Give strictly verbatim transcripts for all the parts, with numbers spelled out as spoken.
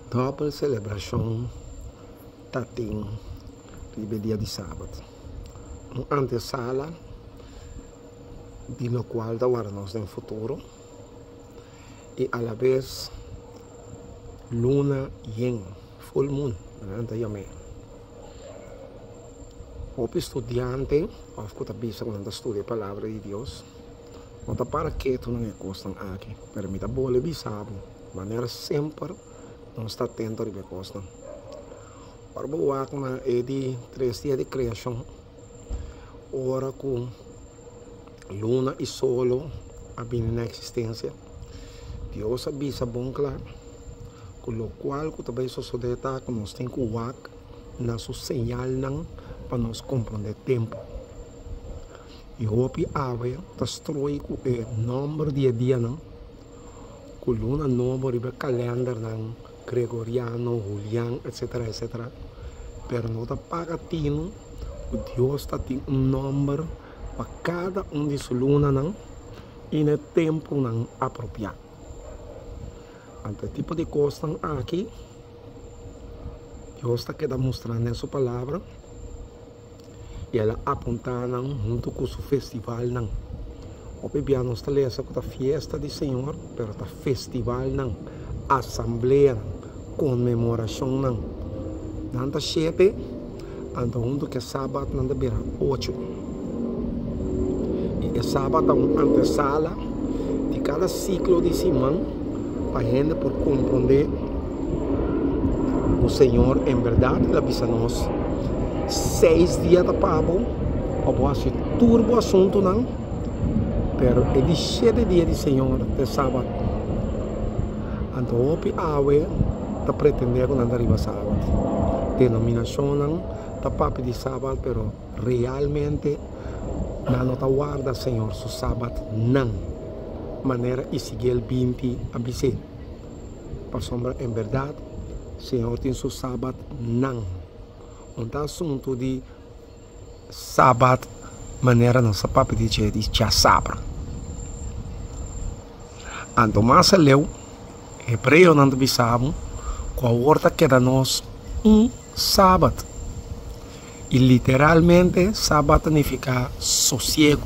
Dopo celebração tá tem o dia de sábado. Uma antesala de lo qual da nós no futuro e a la vez luna yen, full moon, ante eu me. O estudiante, of que bisa quando estuda a palavra de Deus, não tá para que tu não é costan aqui, permita bole bisabo, maneira sempre não está atento a costan. Para boa na é de três dias de criação, ora com luna e solo a vir na existência, Deus avisa bom claro, com o qual que também sucede que nós temos que uar na sua señal não para nós compreender tempo. E hoje a ave destrói com o número de dia não, com luna número de calendário não, gregoriano, juliano, etc, etc. Pero não está pagatino, o Deus está tem um número para cada um de sua luna não, e no tempo não apropriado. Ante tipo de coisa aqui, Deus está querendo mostrar na sua palavra e ela apontar junto com o seu festival não. O bebê não está lendo a festa do Senhor, pero está festival não, assembleia não, comemoração não. Não está sete, anda junto que é sábado não está oito. E é sábado uma antesala de cada ciclo de semana para a gente por compreender o Senhor em verdade ele avisa nós seis dias de pavo ou pode ser turbo assunto não pero é de sete dias de Senhor de sábado então o ave está pretendendo não arriba sábado denominação não está papi de sábado pero realmente não está guarda Senhor su sábado não maneira e seguir o vinte a vinte para sombra em verdade Senhor tem seu sábado não um assunto de sábado maneira nossa papo de dia de já sabra ando mais leu hebreu não bisabo com a horta que da nós um sábado e literalmente sábado significa sossego.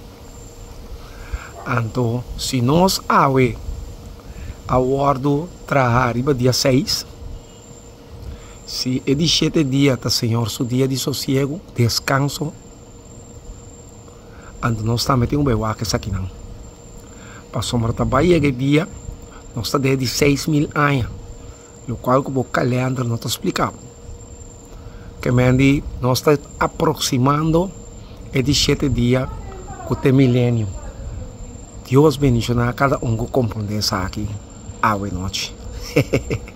Então, se nós ave aguardo trabalhar dia seis, se é de sete dias, tá Senhor, seu dia de sossego, descanso, então nós também temos um bebê que aqui não. Para sombra trabalho é dia, nós está desde seis mil anos, o qual o calendário não está explicado. Que mendi nós está aproximando é de sete dias com o milênio. Deus bendicionar cada um que compreende isso aqui. Ave noite.